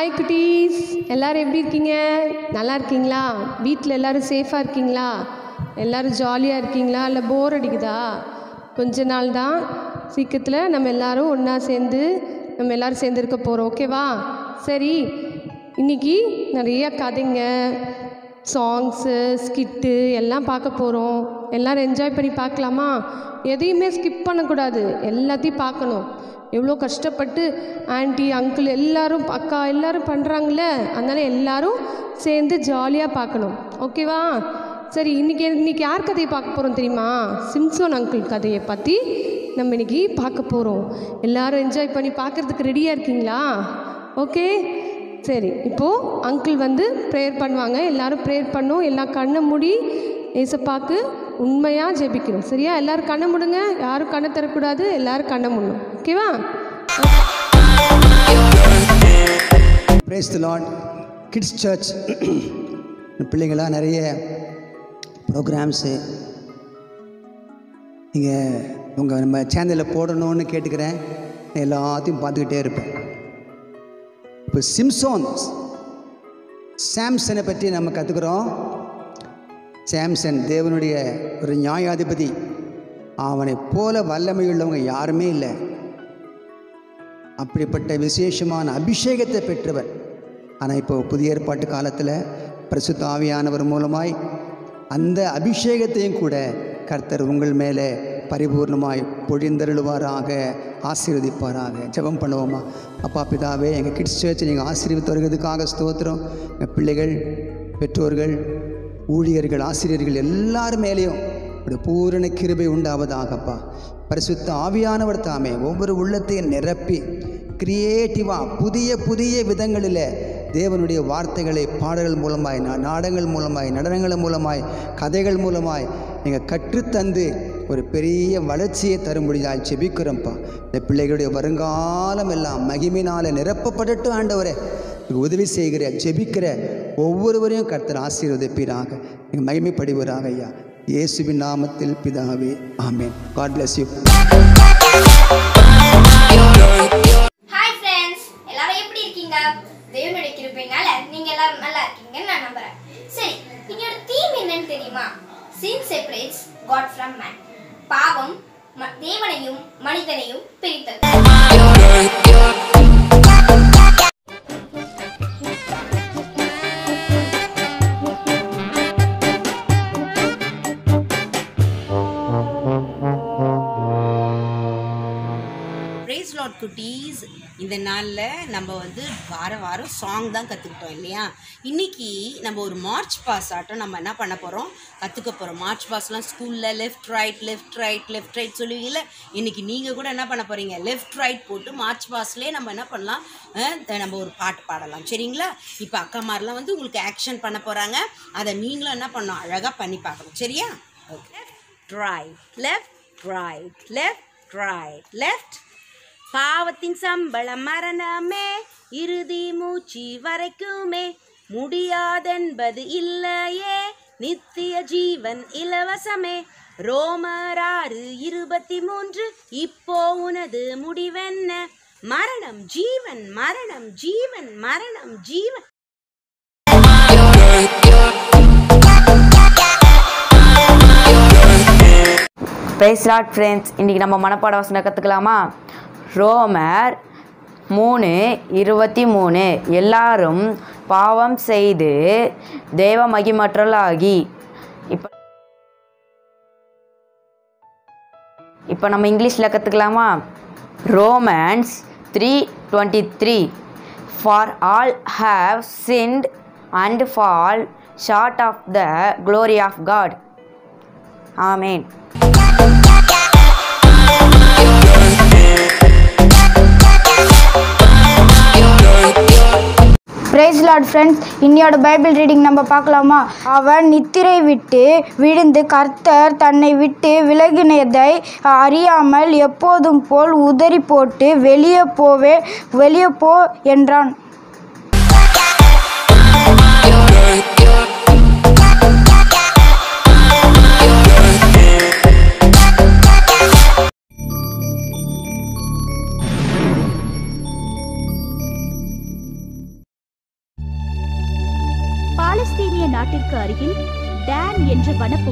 Hi குட்டீஸ், எல்லோரும் எப்படி இருக்கீங்க? நல்லா இருக்கீங்களா? வீட்டில் எல்லோரும் சேஃபாக இருக்கீங்களா? எல்லோரும் ஜாலியாக இருக்கீங்களா? இல்லை போர் அடிக்குதா? கொஞ்ச நாள் தான், சீக்கிரத்தில் நம்ம எல்லோரும் ஒன்றா சேர்ந்து இருக்க போகிறோம். ஓகேவா? சரி, இன்றைக்கி நிறைய கதைங்க, சாங்ஸு, ஸ்கிட்டு எல்லாம் பார்க்க போகிறோம். எல்லோரும் என்ஜாய் பண்ணி பார்க்கலாமா? எதையுமே ஸ்கிப் பண்ணக்கூடாது, எல்லாத்தையும் பார்க்கணும். எவ்வளோ கஷ்டப்பட்டு ஆன்ட்டி, அங்கிள் எல்லோரும், அக்கா எல்லோரும் பண்ணுறாங்களே, அதனால் எல்லோரும் சேர்ந்து ஜாலியாக பார்க்கணும். ஓகேவா? சரி, இன்றைக்கி யார் கதையை பார்க்க போகிறோம் தெரியுமா? சிம்சோன் அங்கிள் கதையை பற்றி நம்ம இன்றைக்கி பார்க்க போகிறோம். எல்லோரும் என்ஜாய் பண்ணி பார்க்குறதுக்கு ரெடியாக இருக்கீங்களா? ஓகே, சரி. இப்போது அங்கிள் ப்ரேயர் பண்ணுவாங்க. எல்லோரும் ப்ரேயர் பண்ணோம். எல்லாம் கண்ணை மூடி ஏசப்பாக்கு உண்மையாக ஜெபிக்கணும். சரியா? எல்லோரும் கண்ணை மூடுங்க. யாரும் கண்ணை தரக்கூடாது. எல்லோரும் கண்ணை மூடணும். ஓகேவா? Praise the lord. Kids church பிள்ளைங்களாம் நிறைய ப்ரோக்ராம்ஸு நீங்கள் நம்ம சேனலில் போடணும்னு கேட்டுக்கிறேன். எல்லாத்தையும் பார்த்துக்கிட்டே இருப்பேன். இப்போ சாம்சனை பற்றி நம்ம கற்றுக்குறோம். சாம்சன் தேவனுடைய ஒரு நியாயாதிபதி. அவனை போல வல்லமையுள்ளவங்க யாருமே இல்லை. அப்படிப்பட்ட விசேஷமான அபிஷேகத்தை பெற்றவர். ஆனால் இப்போ புதிய ஏற்பாட்டு காலத்தில் பரிசுத்த ஆவியானவர் மூலமாய் அந்த அபிஷேகத்தையும் கூட கர்த்தர் உங்கள் மேலே பரிபூர்ணமாய் பொழிந்தருளுவாராக, ஆசீர்வதிப்பாராக. ஜெபம் பண்ணுவோமா? அப்பா பிதாவே, எங்கள் கிட்ஸ் சர்ச்சை நீங்கள் ஆசீர்வித்து வருகிறதுக்காக ஸ்தோத்திரம். எங்கள் பிள்ளைகள், பெற்றோர்கள், ஊழியர்கள், ஆசிரியர்கள் எல்லார் மேலேயும் ஒரு பூரண கிருபை உண்டாவதாகப்பா. பரிசுத்த ஆவியானவர் தாமே ஒவ்வொரு உள்ளத்தையும் நிரப்பி கிரியேட்டிவாக புதிய புதிய விதங்களில் தேவனுடைய வார்த்தைகளை பாடல்கள் மூலமாய், நாடகங்கள் மூலமாய், நடனங்கள் மூலமாய், கதைகள் மூலமாய் நீங்கள் கற்றுத்தந்து ஒரு பெரிய வளர்ச்சியை தரும்படியாக ஜெபிக்கிறோம்ப்பா. இந்த பிள்ளைகளுடைய வருங்காலம் எல்லாம் மகிமையினால் நிரப்பப்படட்டும். ஆண்டவரே, உதவி செய்கிற ஜெபிக்கிற ஒவ்வொருவரையும் கர்த்தர் ஆசீர்வதிப்பீராக, நீங்கள் மகிமைப்படுவீராக ஐயா. இயேசுவின் நாமத்தில் பிதாவே, amen. God bless you. Hi friends, எல்லாரும் எப்படி இருக்கீங்க? தேவனுடைய கிருபையினால நீங்க எல்லாரும் நல்லா இருக்கீங்கன்னு நான் நம்புறேன். சரி, இன்னையோட தீம் என்னன்னு தெரியுமா? Sin separates God from man. பாவம் தேவனையும் மனிதனையும் பிரித்தது. குட்டீஸ், இந்த நாளில் நம்ம வாரம் சாங் தான் கற்றுக்கிட்டோம் இல்லையா? இன்றைக்கி நம்ம ஒரு மார்ச் பாஸ் ஆட்டம் நம்ம என்ன பண்ண போகிறோம், கற்றுக்க போகிறோம். மார்ச் பாஸ்லாம் ஸ்கூலில் லெஃப்ட் ரைட் சொல்லுவீங்கல்ல. இன்றைக்கி நீங்கள் கூட என்ன பண்ண போகிறீங்க, லெஃப்ட் ரைட் போட்டு மார்ச் பாஸ்லேயே நம்ம என்ன பண்ணலாம், நம்ம ஒரு பாட்டு பாடலாம். சரிங்களா? இப்போ அக்காமாரெலாம் உங்களுக்கு ஆக்ஷன் பண்ண போகிறாங்க. அதை நீங்களும் என்ன பண்ணணும், அழகாக பண்ணி பார்க்கணும். சரியா? ஓகே. Left right. பாவத்தின் சம்பளம் மரணமே, இறுதி மூச்சு வரைக்குமே, முடியாதென்பது இல்லையே, நித்திய ஜீவன் இலவசமே. ரோமர் 6:23. இப்போ உனது முடிவென்ன? மரணம் ஜீவன், மரணம் ஜீவன், மரணம் ஜீவன். பிரைஸ் லார்ட் ஃப்ரெண்ட்ஸ், இன்றைக்கி நம்ம மனப்பாட வசனம் கற்றுக்கலாமா? ரோமர் 3:23. எல்லாரும் பாவம் செய்து தேவ மகிமற்றவர்களாகி. இப்போ நம்ம இங்கிலீஷில் கற்றுக்கலாமா? Romans 3:23. For all have sinned and fall short of the glory of God. Amen. Praise lord friends, இன்னையோட பைபிள் ரீடிங் நம்ம பார்க்கலாமா? அவன் நித்திரை விட்டு விழுந்து கர்த்தர் தன்னை விட்டு விலகினதை அறியாமல் எப்போதும் போல் உதறி போட்டு வெளியே போ என்றான்.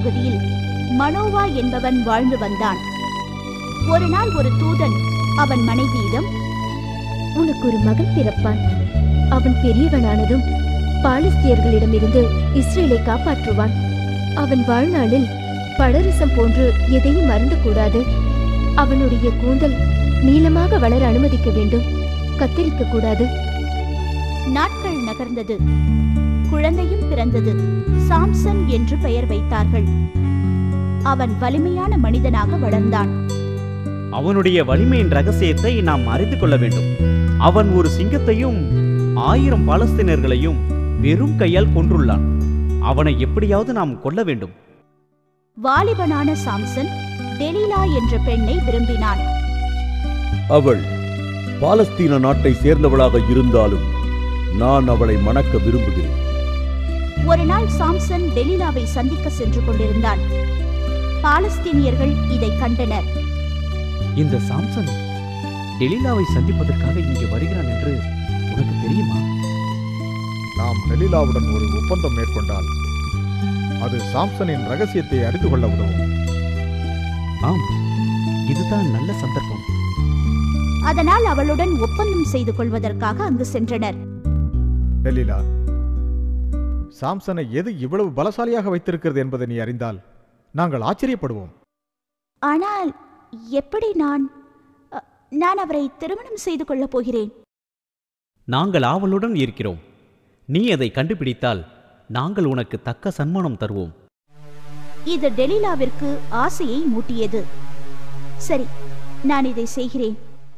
மலைப்பகுதியில் மனோவா என்பவன் வாழ்ந்து வந்தான். ஒரு நாள் ஒரு தூதன் அவன் மனைவியிடம், உனக்கு ஒரு மகன் பிறப்பான். அவன் பெரியவனானதும் பாலஸ்தீனர்களிடமிருந்து இஸ்ரேலை காப்பாற்றுவான். அவன் வாழ்நாளில் பழரசம் போன்று எதையும் மறந்துக்கூடாது. அவனுடைய கூந்தல் நீளமாக வளர அனுமதிக்க வேண்டும், கத்தரிக்க கூடாது. நாட்கள் நகர்ந்தது. குழந்தையும் பிறந்தது. சாம்சன் என்று பெயர் வைத்தார்கள். அவன் வலிமையான மனிதனாக வளர்ந்தான். அவனுடைய வலிமையின் ரகசியத்தை நாம் அறிந்து கொள்ள வேண்டும். அவன் ஒரு சிங்கத்தையும் 1000 பாலஸ்தீனர்களையும் வெறும் கையால் கொன்றுள்ளான். அவனை எப்படியாவது நாம் கொல்ல வேண்டும். வாலிபனான சாம்சன் டெலிலா என்ற பெண்ணை விரும்பினான். அவள் பாலஸ்தீன நாட்டை சேர்ந்தவளாக இருந்தாலும் நான் அவளை மணக்க விரும்புகிறேன். ஒரு நாள் சாம்சன் டெலிலாவை சந்திக்க சென்று கொண்டிருந்தான். பாலஸ்தீனியர்கள் இதை கண்டனர். இந்த சாம்சன் டெலிலாவை சந்திப்பதற்காக இங்கே வருகிறான் என்று உனக்கு தெரியுமா? நாம் டெலிலாவுடன் ஒரு ஒப்பந்தம் மேற்கொண்டால் அது சாம்சனின் ரகசியத்தை அறிந்து கொள்ள உதவும். ஆம், இதுதான் நல்ல சந்தர்ப்பம். அதனால் அவளுடன் ஒப்பந்தம் செய்து கொள்வதற்காக அங்கு சென்றனர். டெலிலா, சாம்சனை எது இவ்வளவு பலசாலியாக வைத்திருக்கிறது என்பதை நீ அறிந்தால் நாங்கள் ஆச்சரியப்படுவோம். ஆனால் எப்படி நான் அவரை திருமணம் செய்து கொள்ளப் போகிறேன். நாங்கள் ஆவலுடன் இருக்கிறோம். நீ அதை கண்டுபிடித்தால் நாங்கள் உனக்கு தக்க சன்மானம் தருவோம். இது டெலிலாவிற்கு ஆசையை மூட்டியது. சரி, நான் இதை செய்கிறேன்.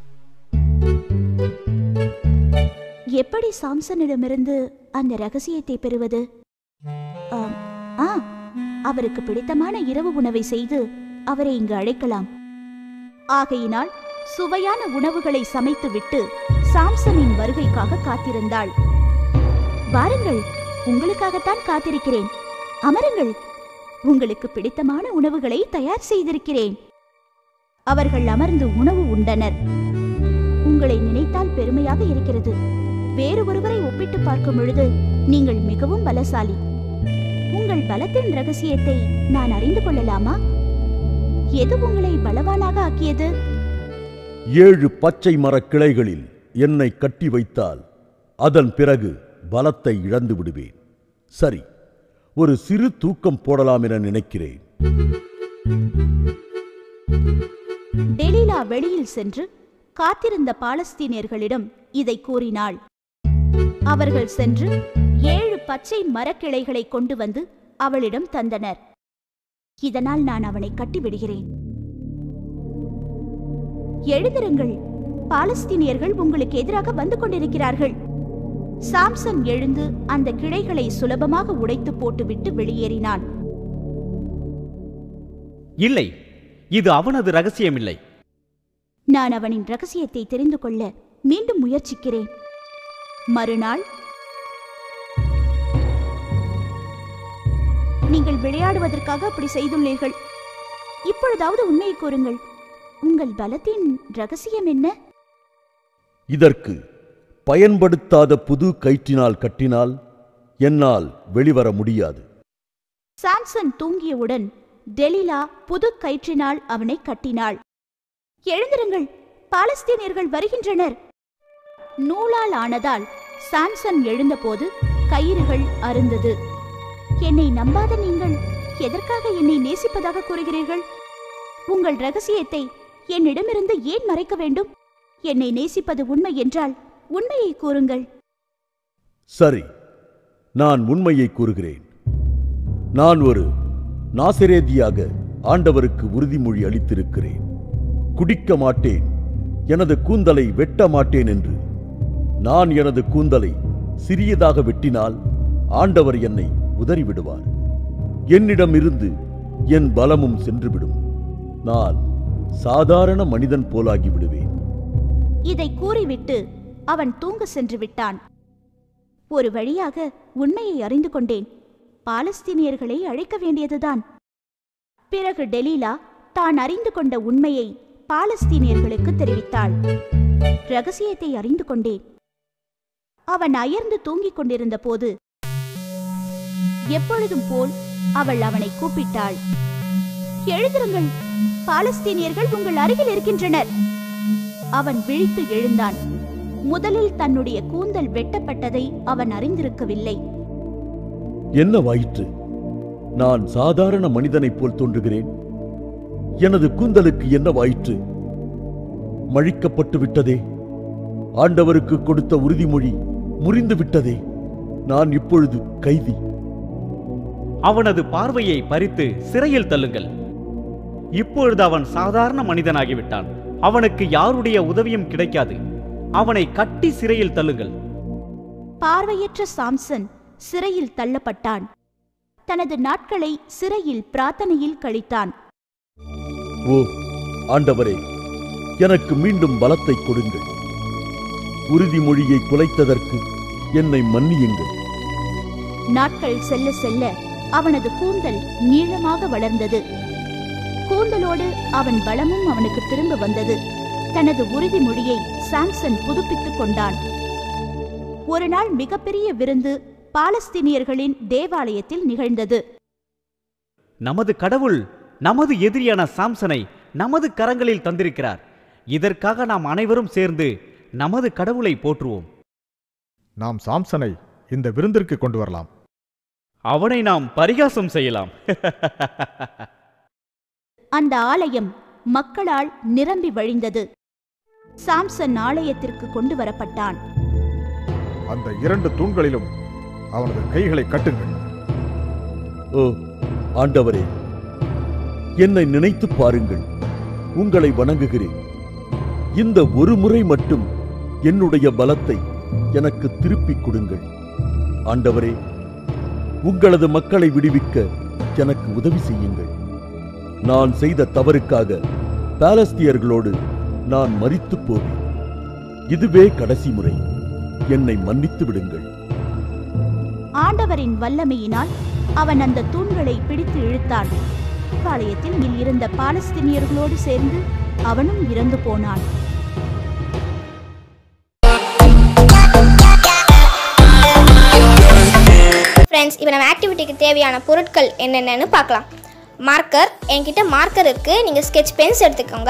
எப்படி சாம்சனிடமிருந்து அந்த ரகசியத்தை பெறுவது? அவருக்கு பிடித்தமான இரவு உணவை செய்து அவரை இங்கு அழைக்கலாம். ஆகையினால் சுவையான உணவுகளை சமைத்துவிட்டு சாம்சனின் வருகைக்காக காத்திருந்தாள். வாருங்கள், உங்களுக்காகத்தான் காத்திருக்கிறேன். அமருங்கள், உங்களுக்கு பிடித்தமான உணவுகளை தயார் செய்திருக்கிறேன். அவர்கள் அமர்ந்து உணவு உண்டனர். உங்களை நினைத்தால் பெருமையாக இருக்கிறது. வேறு ஒருவரை ஒப்பிட்டு பார்க்கும் பொழுது நீங்கள் மிகவும் பலசாலி. உங்கள் பலத்தின் ரகசியத்தை நான் அறிந்து கொள்ளலாமா? எது உங்களை பலவானாக ஆக்கியது? 7 பச்சை மரக் கிளைகளில் என்னை கட்டி வைத்தால் அதன் பிறகு பலத்தை இழந்து விடுவேன். சரி, ஒரு சிறு தூக்கம் போடலாம் என நினைக்கிறேன். டெலிலா வெளியில் சென்று காத்திருந்த பாலஸ்தீனியர்களிடம் இதை கூறினாள். அவர்கள் சென்று 7 பச்சை மரக்கிளைகளை கொண்டு வந்து அவளிடம் தந்தனர். இதனால் நான் அவனை கட்டிவிடுகிறேன். எழுந்திருங்கள், பாலஸ்தீனியர்கள் உங்களுக்கு எதிராக வந்து கொண்டிருக்கிறார்கள். சாம்சன் எழுந்து அந்த கிளைகளை சுலபமாக உடைத்து போட்டுவிட்டு வெளியேறினான். இல்லை, இது அவனது ரகசியமில்லை. நான் அவனின் ரகசியத்தை தெரிந்து கொள்ள மீண்டும் முயற்சிக்கிறேன். மறுநாள் நீங்கள் விளையாடுவதற்காக அப்படி செய்துள்ளீர்கள். இப்பொழுதாவது உண்மையை கூறுங்கள். உங்கள் பலத்தின் ரகசியம் என்ன? இதற்கு பயன்படுத்தாத புது கயிற்றினால் கட்டினால் என்னால் வெளிவர முடியாது. சாம்சன் தூங்கியவுடன் டெலிலா புது கயிற்றினால் அவனை கட்டினாள். எழுந்திருங்கள், பாலஸ்தீனியர்கள் வருகின்றனர். நூலால் ஆனதால் சாம்சன் எழுந்தபோது கயிறுகள் அறுந்தது. என்னை நம்பாத நீங்கள் எதற்காக என்னை நேசிப்பதாக கூறுகிறீர்கள்? உங்கள் ரகசியத்தை என்னிடமிருந்து ஏன் மறைக்க வேண்டும்? என்னை நேசிப்பது உண்மை என்றால் உண்மையை கூறுங்கள். சரி, நான் உண்மையை கூறுகிறேன். நான் ஒரு நாசரேதியாக ஆண்டவருக்கு உறுதிமொழி அளித்திருக்கிறேன். குடிக்க மாட்டேன், எனது கூந்தலை வெட்ட மாட்டேன் என்று. நான் எனது கூந்தலை சிறியதாக வெட்டினால் ஆண்டவர் என்னை உதறிவிடுவார். என்னிடமிருந்து என் பலமும் சென்றுவிடும். நான் சாதாரண மனிதன் போலாகி விடுவேன். இதை கூறிவிட்டு அவன் தூங்க சென்று விட்டான். ஒரு வழியாக உண்மையை அறிந்து கொண்டேன். பாலஸ்தீனியர்களை அழைக்க வேண்டியதுதான். பிறகு டெலிலா தான் அறிந்து கொண்ட உண்மையை பாலஸ்தீனியர்களுக்கு தெரிவித்தாள். ரகசியத்தை அறிந்து கொண்டேன். அவன் அயர்ந்து தூங்கிக் கொண்டிருந்த போது எப்பொழுதும் போல் அவள் அவனை கூப்பிட்டாள். எழுந்திருங்கள், பாலஸ்தீனியர்கள் உங்கள் அருகில் இருக்கின்றனர். அவன் விழித்து எழுந்தான். முதலில் தன்னுடைய கூந்தல் வெட்டப்பட்டதை அவன் அறிந்திருக்கவில்லை. என்னவாயிற்று? நான் சாதாரண மனிதனைப் போல் தோன்றுகிறேன். எனது கூந்தலுக்கு என்னவாயிற்று? மழிக்கப்பட்டு விட்டதே. ஆண்டவருக்கு கொடுத்த உறுதிமொழி முறிந்து விட்டதே. நான் இப்பொழுது கைதி. அவனது பார்வையை பறித்து சிறையில் தள்ளுங்கள். இப்பொழுது அவன் சாதாரண மனிதனாகிவிட்டான். அவனுக்கு யாருடைய உதவியும் கிடைக்காது. அவனை கட்டி சிறையில் தள்ளுங்கள். பார்வையற்ற சாம்சன் சிறையில் தள்ளப்பட்டான். தனது நாட்களை சிறையில் பிரார்த்தனையில் கழித்தான். ஓ ஆண்டவரே, எனக்கு மீண்டும் பலத்தை கொடுங்கள். உறுதிமொழியை குலைத்ததற்கு என்னை மன்னியுங்கள். நாட்கள் செல்ல செல்ல அவனது கூந்தல் நீளமாக வளர்ந்தது. கூந்தலோடு அவன் பலமும் அவனுக்கு திரும்ப வந்தது. தனது உறுதிமொழியை சாம்சன் புதுப்பித்துக் கொண்டான். ஒரு நாள் மிகப்பெரிய விருந்து பாலஸ்தீனியர்களின் தேவாலயத்தில் நிகழ்ந்தது. நமது கடவுள் நமது எதிரியான சாம்சனை நமது கரங்களில் தந்திருக்கிறார். இதற்காக நாம் அனைவரும் சேர்ந்து நமது கடவுளை போற்றுவோம். நாம் சாம்சனை இந்த விருந்திற்கு கொண்டு வரலாம். அவனை நாம் பரிகாசம் செய்யலாம். அந்த ஆலயம் மக்களால் நிரம்பி வழிந்தது. சாம்சன் ஆலயத்திற்கு கொண்டு வரப்பட்டான். அந்த 2 தூண்களிலும் அவனது கைகளை கட்டுங்கள். ஓ ஆண்டவரே, என்னை நினைத்து பாருங்கள். உங்களை வணங்குகிறேன். இந்த ஒரு முறை மட்டும் என்னுடைய பலத்தை எனக்கு திருப்பிக் கொடுங்கள். ஆண்டவரே, உங்களது மக்களை விடுவிக்க எனக்கு உதவி செய்யுங்கள். நான் செய்த தவறுக்காக பாலஸ்தீனியர்களோடு நான் மரித்து போவேன். இதுவே கடைசி முறை. என்னை மன்னித்து விடுங்கள். ஆண்டவரின் வல்லமையினால் அவன் அந்த தூண்களை பிடித்து இழுத்தான். ஆலயத்தில் இருந்த பாலஸ்தீனியர்களோடு சேர்ந்து அவனும் இறந்து போனான். ஃப்ரெண்ட்ஸ், இப்போ நம்ம ஆக்டிவிட்டிக்கு தேவையான பொருட்கள் என்னென்னு பார்க்கலாம். மார்க்கர், என்கிட்ட மார்க்கர் இருக்குது. நீங்கள் ஸ்கெட்ச் பென்ஸ் எடுத்துக்கோங்க.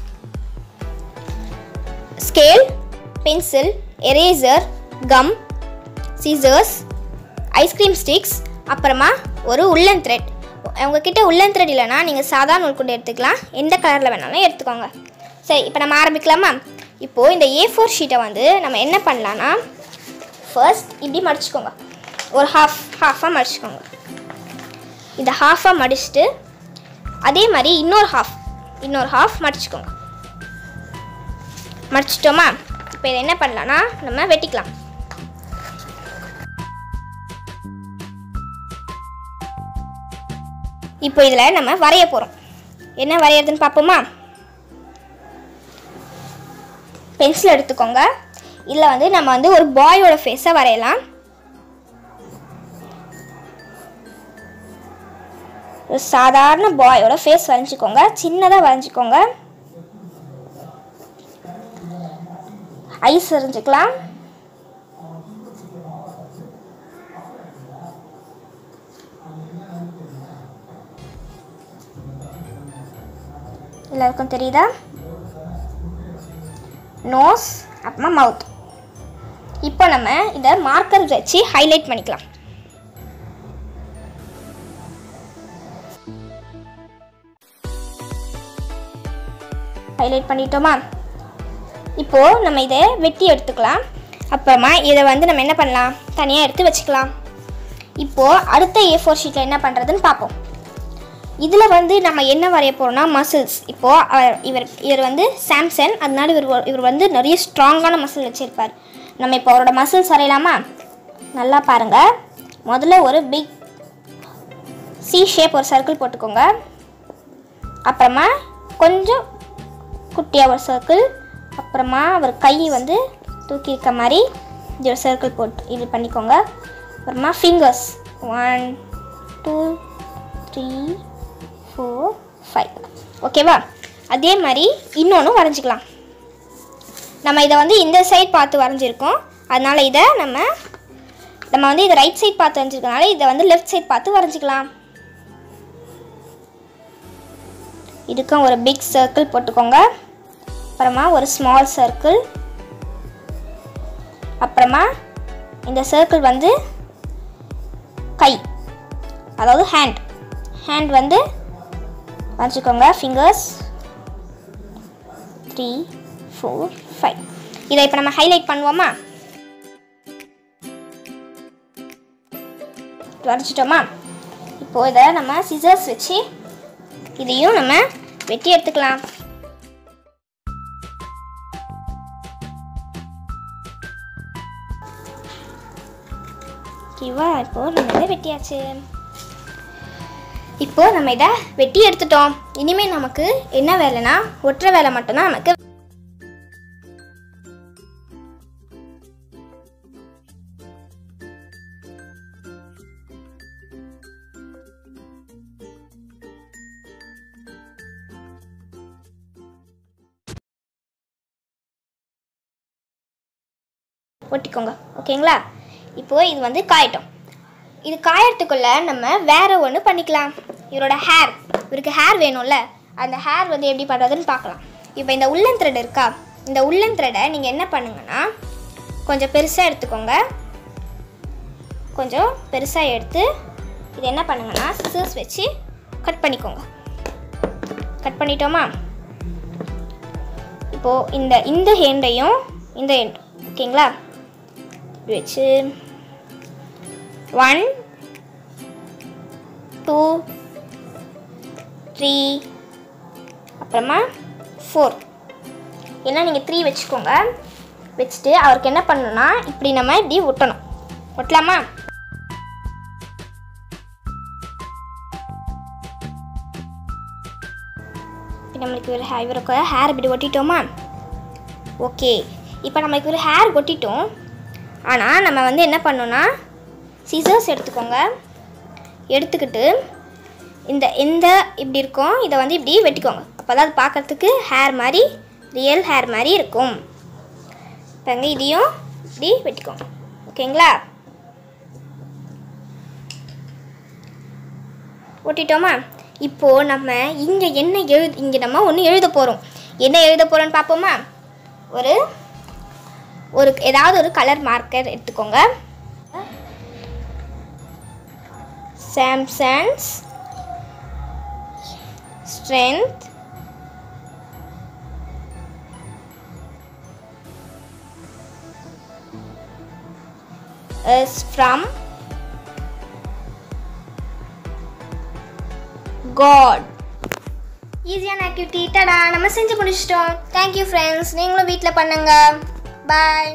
Scale, pencil, eraser, gum, scissors, ice cream sticks, அப்புறமா ஒரு உள்ளன் த்ரெட். உங்ககிட்ட உள்ளன் த்ரெட் இல்லைனா நீங்கள் சாதாரண நூல் கொண்டு எடுத்துக்கலாம். எந்த கலரில் வேணாலும் எடுத்துக்கோங்க. சரி, இப்போ நம்ம ஆரம்பிக்கலாமா? இப்போது இந்த A4 ஷீட்டை வந்து நம்ம என்ன பண்ணலான்னா, ஃபர்ஸ்ட் இப்படி மடிச்சுக்கோங்க. ஒரு ஹாஃபாக மடிச்சுக்கோங்க. இதை ஹாஃபாக மடிச்சுட்டு அதே மாதிரி இன்னொரு ஹாஃப் மடிச்சுக்கோங்க. மடிச்சிட்டோமா? இப்போ இதை என்ன பண்ணலான்னா நம்ம வெட்டிக்கலாம். இப்போ இதில் நம்ம வரைய போகிறோம். என்ன வரையறதுன்னு பார்ப்போமா? பென்சில் எடுத்துக்கோங்க. இதில் வந்து நம்ம வந்து ஒரு பாயோட ஃபேஸை வரையலாம். ஒரு சாதாரண பாயோட ஃபேஸ் வரைஞ்சிக்கோங்க. சின்னதாக வரைஞ்சிக்கோங்க. ஐஸ் வரைஞ்சிக்கலாம். எல்லாருக்கும் தெரியுதா? நோஸ், அப்புறமா மவுத். இப்போ நம்ம இதை மார்க்கர் வச்சு ஹைலைட் பண்ணிக்கலாம். ஹைலைட் பண்ணிட்டோமா? இப்போது நம்ம இதை வெட்டி எடுத்துக்கலாம். அப்புறமா இதை வந்து நம்ம என்ன பண்ணலாம், தனியாக எடுத்து வச்சுக்கலாம். இப்போது அடுத்த A4 ஷீட்டில் என்ன பண்ணுறதுன்னு பார்ப்போம். இதில் வந்து நம்ம என்ன வரைய போகிறோம்னா மசில்ஸ். இப்போது இவர் வந்து சாம்சன், அதனால இவர் வந்து நிறைய ஸ்ட்ராங்கான மசில் வச்சுருப்பார். நம்ம இப்போ அவரோட மசில்ஸ் வரையலாமா? நல்லா பாருங்கள். முதல்ல ஒரு பிக் C ஷேப் ஒரு சர்க்கிள் போட்டுக்கோங்க. அப்புறமா கொஞ்சம் குட்டியாக ஒரு சர்க்கிள். அப்புறமா அவர் கை வந்து தூக்கி இருக்க மாதிரி இது ஒரு சர்க்கிள் போட்டு இது பண்ணிக்கோங்க. அப்புறமா ஃபிங்கர்ஸ் 1 2 3 4 5. ஓகேவா? அதே மாதிரி இன்னொன்று வரைஞ்சிக்கலாம். நம்ம இதை வந்து இந்த சைட் பார்த்து வரைஞ்சிருக்கோம். அதனால் இதை நம்ம வந்து இதை ரைட் சைட் பார்த்து வரைஞ்சிருக்கனால இதை வந்து லெஃப்ட் சைட் பார்த்து வரைஞ்சிக்கலாம். இதுக்கும் ஒரு பிக் சர்க்கிள் போட்டுக்கோங்க. அப்புறமா ஒரு ஸ்மால் சர்க்கிள். அப்புறமா இந்த சர்க்கிள் வந்து கை, அதாவது ஹேண்ட் வந்து வச்சுக்கோங்க. ஃபிங்கர்ஸ் 3 4 5. இதை இப்போ நம்ம ஹைலைட் பண்ணுவோமா? வரைச்சிட்டோமா? இப்போ இதை நம்ம சிசர்ஸ் வச்சு இதையும் நம்ம வெட்டி எடுத்துக்கலாம். இப்போ நம்ம இதை வெட்டியாச்சு. இப்போ நம்ம இதை வெட்டி எடுத்துட்டோம். இனிமேல் நமக்கு என்ன வேலைனா ஒட்டுற வேலை மட்டும்தான் நமக்கு. ஒட்டிக்கோங்க. ஓகேங்களா? இப்போது இது வந்து காயட்டும். இது காயறதுக்குள்ளே நம்ம வேறு ஒன்று பண்ணிக்கலாம். இவருக்கு ஹேர் வேணும்ல, அந்த ஹேர் வந்து எப்படி பண்ணுறதுன்னு பார்க்கலாம். இப்போ இந்த உள்ளன் த்ரெட் இருக்கா, இந்த உள்ளன் த்ரெடை நீங்கள் என்ன பண்ணுங்கன்னா கொஞ்சம் பெருசாக எடுத்துக்கோங்க. கொஞ்சம் பெருசாக எடுத்து இது என்ன பண்ணுங்கன்னா சிசர்ஸ் வச்சு கட் பண்ணிக்கோங்க. கட் பண்ணிட்டோமா? இப்போது இந்த ஹேண்டையும் இந்த ஹேண்ட், ஓகேங்களா, வச்சு 1 2 3 அப்புறமா 4. ஏன்னா நீங்கள் 3 வச்சுக்கோங்க. வச்சுட்டு அவருக்கு என்ன பண்ணணும்னா இப்படி நம்ம இப்படி ஒட்டணும். ஒட்டலாமா? நம்மளுக்கு இவருக்கு ஹேர் இப்படி ஒட்டிட்டோமா? ஓகே, இப்போ நம்மளுக்கு ஒரு ஹேர் ஒட்டிட்டோம். ஆனால் நம்ம வந்து என்ன பண்ணோன்னா சிசர்ஸ் எடுத்துக்கோங்க. எடுத்துக்கிட்டு இந்த இப்படி இருக்கும், இதை வந்து இப்படி வெட்டிக்கோங்க. அப்போ தான் அது பார்க்குறதுக்கு ஹேர் மாதிரி, ரியல் ஹேர் மாதிரி இருக்கும். இப்போங்க இதையும் இப்படி வெட்டிக்கோங்க. ஓகேங்களா? ஒட்டிட்டோமா? இப்போது நம்ம இங்கே இங்கே நம்ம ஒன்று எழுத போகிறோம். என்ன எழுத போகிறோன்னு பார்ப்போமா? ஏதாவது ஒரு கலர் மார்க்கர் எடுத்துக்கோங்க. Samson's strength is from God. ஈஸியான ஆக்டிவிட்டி. டடா, நம்ம செஞ்சு முடிச்சிட்டோம். Thank you friends. நீங்களும் வீட்டில் பண்ணுங்க. பாய்.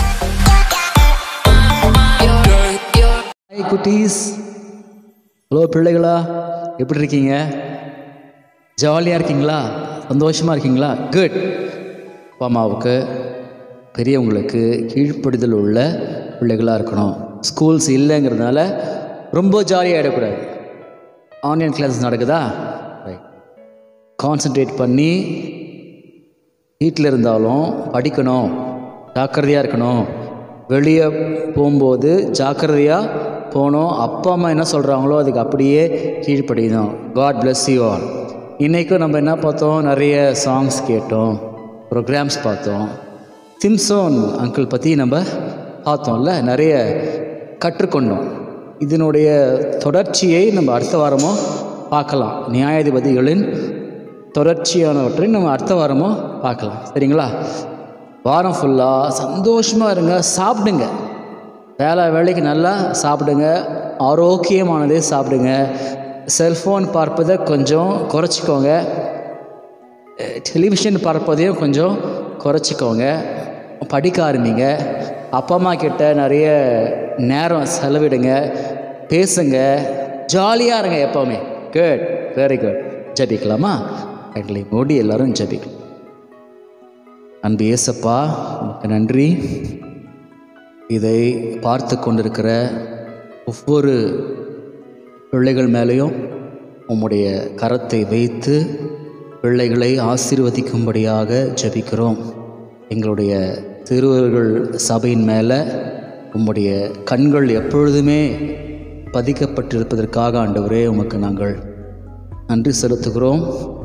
ஹாய் குட்டீஸ். ஹலோ பிள்ளைகளா, எப்படி இருக்கீங்க? ஜாலியாக இருக்கீங்களா? சந்தோஷமாக இருக்கீங்களா? குட். அப்பா அம்மாவுக்கு பெரியவங்களுக்கு கீழ்ப்படுதல் உள்ள பிள்ளைகளாக இருக்கணும். ஸ்கூல்ஸ் இல்லைங்கிறதுனால ரொம்ப ஜாலியாக ஆகிடக்கூடாது. ஆன்லைன் கிளாஸஸ் நடக்குதா? ரைட். கான்சன்ட்ரேட் பண்ணி வீட்டில் இருந்தாலும் படிக்கணும், ஜாக்கிரதையாக இருக்கணும். வெளியே போகும்போது ஜாக்கிரதையாக போகணும். அப்பா அம்மா என்ன சொல்கிறாங்களோ அதுக்கு அப்படியே கீழ்ப்படியணும். God bless you all. இன்றைக்கும் நம்ம என்ன பார்த்தோம்? நிறைய சாங்ஸ் கேட்டோம், ப்ரோக்ராம்ஸ் பார்த்தோம். சிம்சோன் அங்கிள் பற்றி நம்ம பார்த்தோம்ல, நிறைய கற்றுக்கொண்டோம். இதனுடைய தொடர்ச்சியை நம்ம அடுத்த வாரமும் பார்க்கலாம். நியாயாதிபதிகளின் தொடர்ச்சியானவற்றை நம்ம அடுத்த வாரமும் பார்க்கலாம். சரிங்களா? வாரம் ஃபுல்லாக சந்தோஷமாக இருங்க, சாப்பிடுங்க. வேலைக்கு நல்லா சாப்பிடுங்க, ஆரோக்கியமானதே சாப்பிடுங்க. செல்ஃபோன் பார்ப்பதை கொஞ்சம் குறைச்சிக்கோங்க, டெலிவிஷன் பார்ப்பதையும் கொஞ்சம் குறைச்சிக்கோங்க. படிக்க ஆரம்பிங்க. அப்பா அம்மா கிட்ட நிறைய நேரம் செலவிடுங்க, பேசுங்க, ஜாலியாக இருங்க எப்போவுமே. Good, very good. ஜபிக்கலாமா? கண்களை மூடி எல்லாரும் ஜபிக்கலாம். அன்பு இயேசப்பா, உங்களுக்கு நன்றி. இதை பார்த்து கொண்டிருக்கிற ஒவ்வொரு பிள்ளைகள் மேலேயும் உம்முடைய கரத்தை வைத்து பிள்ளைகளை ஆசீர்வதிக்கும்படியாக ஜபிக்கிறோம். எங்களுடைய திருவர்கள் சபையின் மேலே உம்முடைய கண்கள் எப்பொழுதுமே பதிக்கப்பட்டிருப்பதற்காக ஆண்டவரே உமக்கு நாங்கள் நன்றி செலுத்துகிறோம்.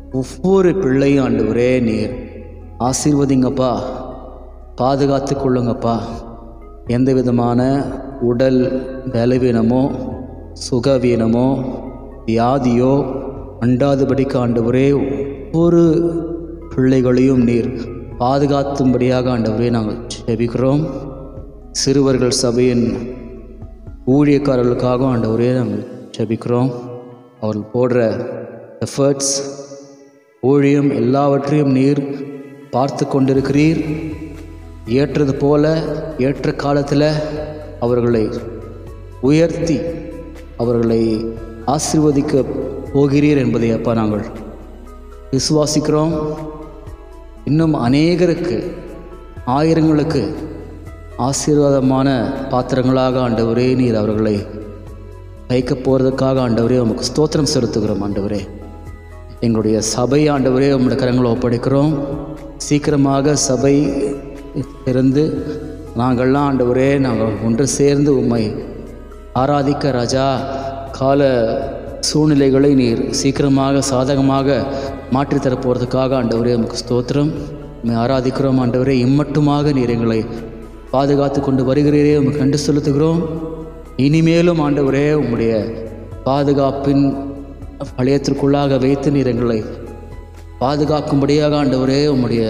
ஒவ்வொரு பிள்ளையும் ஆண்டவரே நீர் ஆசீர்வதிங்கப்பா, பாதுகாத்து கொள்ளுங்கப்பா. எந்த விதமான உடல் பலவீனமோ சுகவீனமோ வியாதியோ அண்டாதபடிக்கு ஆண்டவரே ஒவ்வொரு பிள்ளைகளையும் நீர் பாதுகாத்தும்படியாக ஆண்டவரே நாங்கள் ஜெபிக்கிறோம். சிறுவர்கள் சபையின் ஊழியக்காரர்களுக்காக ஆண்டவரே நாங்கள் ஜெபிக்கிறோம். அவர்கள் போடுற எஃபர்ட்ஸ், ஊழியம் எல்லாவற்றையும் நீர் பார்த்து கொண்டிருக்கிறீர். ஏற்றது போல ஏற்ற காலத்தில் அவர்களை உயர்த்தி அவர்களை ஆசீர்வதிக்க போகிறீர் என்பதை அப்பா நாங்கள் விசுவாசிக்கிறோம். இன்னும் அநேகருக்கு, ஆயிரங்களுக்கு ஆசீர்வாதமான பாத்திரங்களாக ஆண்டவரே நீர் அவர்களை வைக்க போகிறதுக்காக ஆண்டவரே உமக்கு ஸ்தோத்திரம் செலுத்துகிறோம். ஆண்டவரே, எங்களுடைய சபை ஆண்டவரே உம்முடைய கரங்களை ஒப்படைக்கிறோம். சீக்கிரமாக சபை இருந்து நாங்கள்லாம் ஆண்டவரே நாங்கள் ஒன்று சேர்ந்து உம்மை ஆராதிக்க ராஜா, கால சூழ்நிலைகளை நீர் சீக்கிரமாக சாதகமாக மாற்றித்தர போகிறதுக்காக ஆண்டவரே உமக்கு ஸ்தோத்திரம். உம்மை ஆராதிக்கிறோம். ஆண்டவரே, இம்மட்டுமாக நீர் எங்களை பாதுகாத்து கொண்டு வருகிறீரே உமக்கு நன்றி செலுத்துகிறோம். இனிமேலும் ஆண்டவரே உம்முடைய பாதுகாப்பின் வளையத்திற்குள்ளாக வைத்து நீர் எங்களை பாதுகாக்கும்படியாக ஆண்டவரே உம்முடைய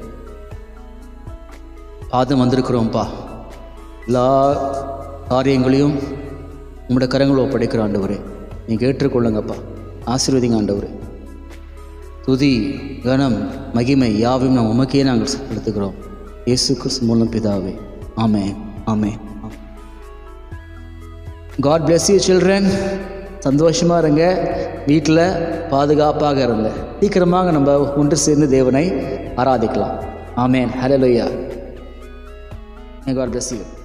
பாதம் வந்திருக்கிறோம்ப்பா. எல்லா காரியங்களையும் உம்முடைய கரங்களை ஒப்படைக்கிற ஆண்டவரே நீங்கள் ஏற்றுக்கொள்ளுங்கப்பா. ஆசீர்வதிங்க ஆண்டவரே. துதி, கனம், மகிமை யாவையும் நாம் உமக்கே நாங்கள் செலுத்துகிறோம். இயேசு கிறிஸ்து மூலம் பிதாவே. Amen, amen. God bless you children. சந்தோஷமாக இருங்க, வீட்டில் பாதுகாப்பாக இருங்க. சீக்கிரமாக நம்ம ஒன்று சேர்ந்து தேவனை ஆராதிக்கலாம். ஆமென், ஹல்லேலூயா. God bless you.